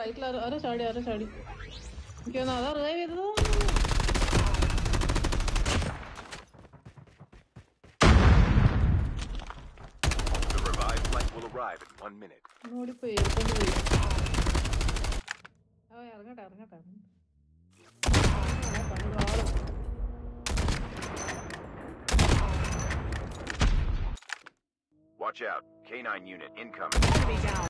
റൈറ്റിൽ ആരോ ചാടി എനിക്ക് തോന്നുന്നു അതാ റിവൈവ് ചെയ്തത്. ഓടിപ്പോയി കൊണ്ടുപോയി. ഇറങ്ങട്ടെ Watch out. K9 unit incoming.